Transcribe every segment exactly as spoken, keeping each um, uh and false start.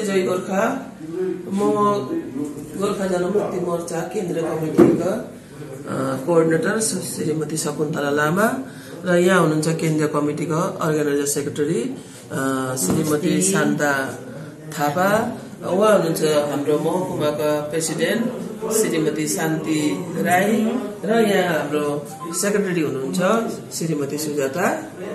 जय गोर्खा। म गोर्खा जनमुक्ति मोर्चा केन्द्रीय कमिटीका कोअर्डिनेटर श्रीमती शकुन्तला लामा र यहाँ हुनुहुन्छ केन्द्रीय कमिटीका अर्गनाइजर सेक्रेटरी श्रीमती शान्ता थापा, उहाँ हुनुहुन्छ हाम्रो महकुमाका प्रेसिडेन्ट श्रीमती शान्ति राई र यहाँ हाम्रो सेक्रेटरी हुनुहुन्छ श्रीमती सुजाता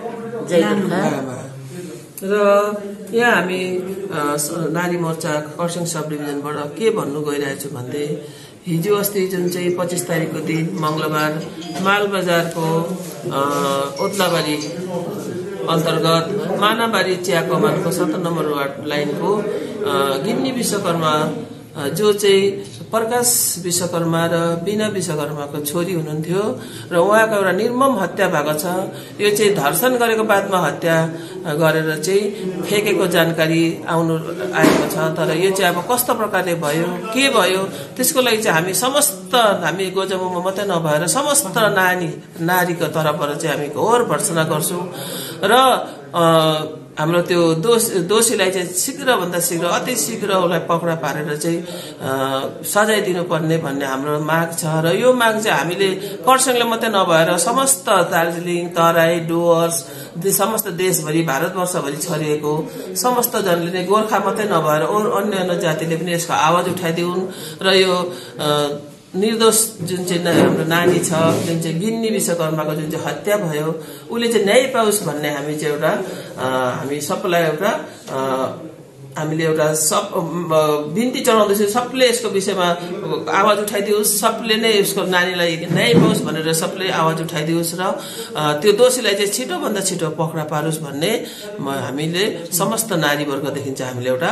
लामा। र यहाँ हामी नारी मोर्चा खरसाङ सब डिभिजनबाट के भन्नु गइरहेछु भन्दै हिजो अस्ति जुन चाहिँ पच्चीस तारिकको दिन मंगलबार मालबजारको ओत्लाबारी अन्तर्गत मानाबारी चिया कमानको सत्र नम्बर वार्ड लाइनको गिन्नी विश्वकर्मा जो चाहिँ प्रकाश विश्वकर्मा र बिना विश्वकर्माको छोरी हुनुहुन्थ्यो र उहाँको एउटा निर्मम हत्या भएको छ। यो चाहिँ धर्षण गरेको बादमा हत्या गरेर चाहिँ फेकेको जानकारी आउनु आएको छ। तर यो चाहिँ अब कस्तो प्रकारले भयो, के भयो, त्यसको लागि चाहिँ हामी समस्त हामी गोजमुमा मात्रै नभएर समस्त नानी नारीको तर्फबाट चाहिँ हामी घोर भर्त्सना गर्छौं र हाम्रो त्यो दोष दोषीलाई चाहिँ शीघ्र भन्दा शीघ्र अति शीघ्र उसलाई पक्रा पारेर चाहिँ सजाय दिनुपर्ने भन्ने हाम्रो माग छ। र यो माग चाहिँ हामीले खरसाङले मात्रै नभएर समस्त दार्जिलिङ, तराई, डुवर्स, समस्त देशभरि भारतवर्षभरि छरिएको समस्त जनले नै गोर्खा मात्रै नभएर अन्य अन्य जातिले पनि यसको आवाज उठाइदिउन् र यो निर्दोष जुन चाहिँ हाम्रो नानी छ, जुन चाहिँ गिन्नी विश्वकर्माको जुन चाहिँ हत्या भयो, उसले चाहिँ न्याय पाओस् भन्ने हामी चाहिँ एउटा हामी सबैलाई एउटा हामीले एउटा सब बिन्ती चढाउँदैछौँ। सबले यसको विषयमा आवाज उठाइदियोस्, सबले नै यसको नानीलाई न्याय पाओस् भनेर सबले आवाज उठाइदियोस् र त्यो दोषीलाई चाहिँ छिटो भन्दा छिटो पक्रा पारोस् भन्ने हामीले समस्त नारी वर्गदेखि चाहिँ हामीले एउटा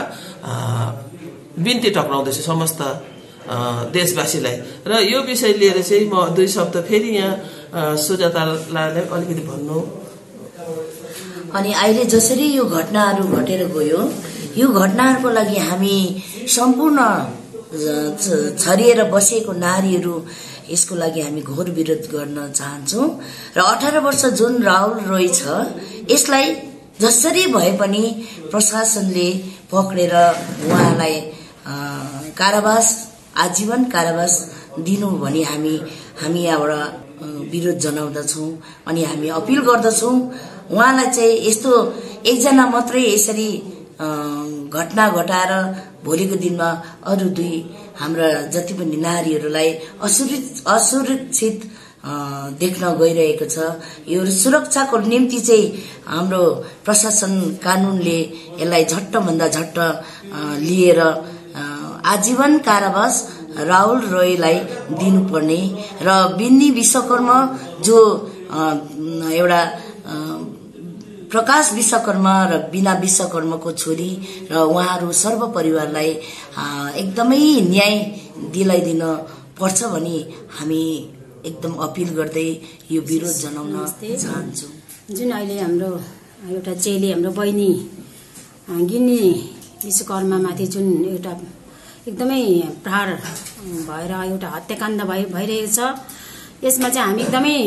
बिन्ती टक्राउँदैछौँ समस्त देशवासीलाई। र यो विषय लिएर चाहिँ म दुई शब्द फेरि यहाँ सुजातालाई अलिकति भन्नु। अनि अहिले जसरी यो घटनाहरू घटेर गयो, यो घटनाहरूको लागि हामी सम्पूर्ण छरिएर बसेको नारीहरू यसको लागि हामी घोर विरोध गर्न चाहन्छौं र अठार वर्ष जुन राहुल रोय छ यसलाई जसरी भए पनि प्रशासनले पक्रेर उहाँलाई कारावास आजीवन कारावास दिनु भनी हामी हामी यहाँबाट विरोध जनाउँदछौं अनि हामी अपील गर्दछौं उहाँलाई चाहिँ यस्तो एकजना मात्रै यसरी घटना घटाएर भोलिको दिनमा अरू दुई हाम्रा जति पनि नारीहरूलाई असुरक्षित देख्न गइरहेको छ। यो सुरक्षाको निम्ति चाहिँ हाम्रो प्रशासन कानूनले यसलाई झट्ट भन्दा झट्ट लिएर आजीवन कारावास राहुल रोयलाई दिनुपर्ने र बिन्नी विश्वकर्मा जो एउटा प्रकाश विश्वकर्मा र बिना विश्वकर्माको छोरी र उहाँहरू सर्व परिवारलाई एकदमै न्याय दिलाइदिन पर्छ भनी हामी एकदम अपील गर्दै यो विरोध जनाउन चाहन्छौँ। जुन अहिले हाम्रो एउटा चेली हाम्रो बहिनी गिन्नी विश्वकर्मामाथि जुन एउटा एकदमै प्रहार भएर एउटा हत्याकाण्ड भइरहेको छ, यसमा चाहिँ हामी एकदमै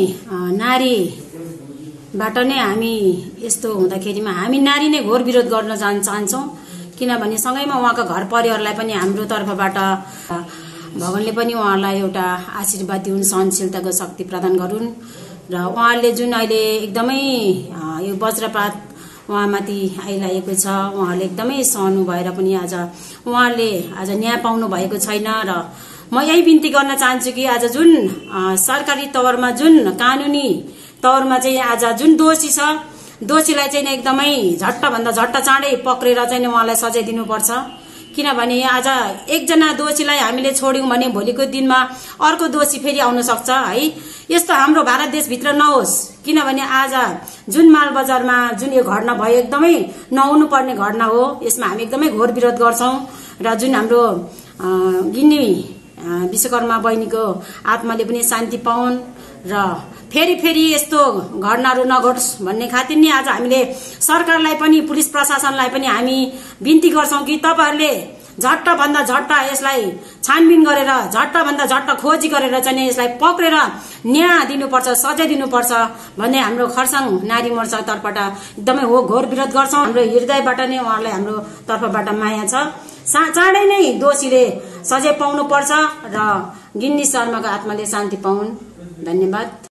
नारीबाट नै हामी यस्तो हुँदाखेरिमा हामी नारी नै घोर विरोध गर्न जान चाहन्छौँ। किनभने सँगैमा उहाँको घर परिवारलाई पनि हाम्रो तर्फबाट भगवानले पनि उहाँलाई एउटा आशीर्वाद दिउन्, सहनशीलताको शक्ति प्रदान गरून् र उहाँले जुन अहिले एकदमै यो वज्रपात उहाँमाथि आइरहेको छ, उहाँले एकदमै सहनु भएर पनि आज उहाँले आज न्याय पाउनु भएको छैन। र म यही बिन्ती गर्न चाहन्छु कि आज जुन सरकारी तवरमा जुन कानुनी तवरमा चाहिँ आज जुन दोषी छ दोषीलाई चाहिँ एकदमै झट्ट भन्दा झट्ट चाँडै पक्रेर चाहिँ उहाँलाई सजाय दिनुपर्छ। किनभने आज एकजना दोषीलाई हामीले छोड्यौं भने भोलिको दिनमा अर्को दोषी फेरि आउन सक्छ है। यस्तो हाम्रो भारत देशभित्र नहोस्। किनभने आज जुन मालबजारमा जुन यो घटना भयो एकदमै नहुनु पर्ने घटना हो, यसमा हामी एकदमै घोर विरोध गर्छौं र जुन हाम्रो गिन्नी विश्वकर्मा बहिनीको आत्माले पनि शान्ति पाउन् र फेरि फेरि यस्तो घटनाहरू नघटोस् भन्ने खातिर नि आज हामीले सरकारलाई पनि पुलिस प्रशासनलाई पनि हामी बिन्ती गर्छौं कि तपाईहरुले झट्ट भन्दा झट्ट यसलाई छानबिन गरेर झट्ट भन्दा झट्ट खोजी गरेर चाहिँ यसलाई पक्रेर न्याय दिनुपर्छ, सजाय दिनुपर्छ भन्ने हाम्रो खरसाङ नारी मोर्चा तर्फबाट एकदमै हो घोर विरोध गर्छौं। हाम्रो हृदयबाट नै उहाँलाई हाम्रो तर्फबाट माया छ। चाँडै नै दोषीले सजाय पाउनु पर्छ र गिन्नी शर्माको आत्माले शान्ति पाउन्। धन्यवाद।